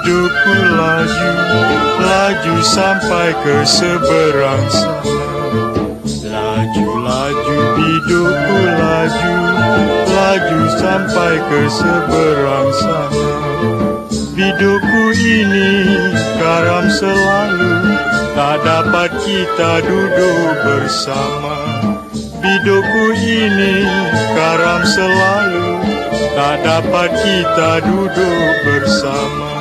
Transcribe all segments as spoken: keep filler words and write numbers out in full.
Bidokku laju, laju sampai ke seberang sana. Laju, laju, bidokku laju, laju sampai ke seberang sana. Bidokku ini karam selalu, tak dapat kita duduk bersama. Bidokku ini karam selalu, tak dapat kita duduk bersama.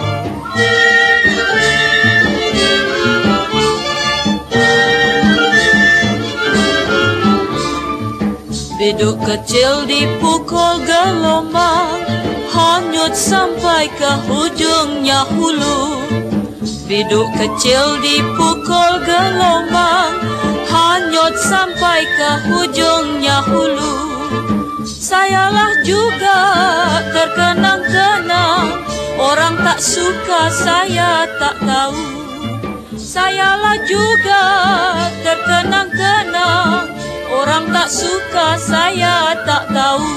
Biduk kecil dipukul gelombang, hanyut sampai ke hujungnya hulu. Biduk kecil dipukul gelombang, hanyut sampai ke hujungnya hulu. Sayalah juga terkenang-kenang, orang tak suka saya tak tahu. Sayalah juga terkenang-kenang, orang tak suka saya tak tahu.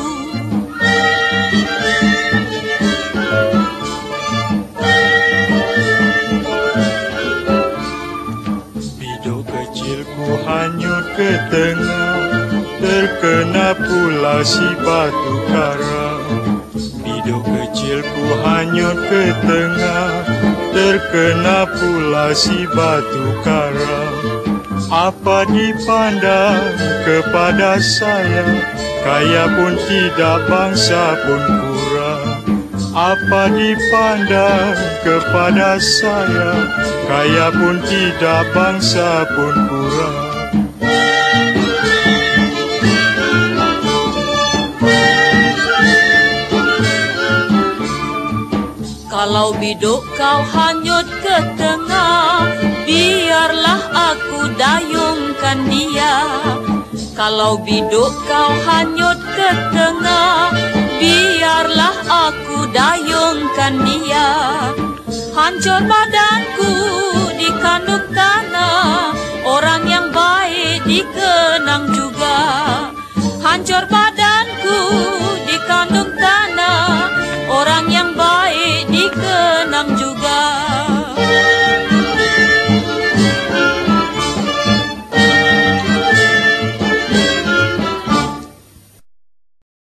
Bidok kecilku hanyut ke tengah, terkena pula si batu karang. Bidok kecilku hanyut ke tengah, terkena pula si batu karang. Apa dipandang kepada saya, kaya pun tidak, bangsa pun kurang. Apa dipandang kepada saya, kaya pun tidak, bangsa pun kurang. Kalau biduk kau hanyut ke tengah, biarlah aku dayungkan dia. Kalau biduk kau hanyut ke tengah, biarlah aku dayungkan dia. Hancur badanku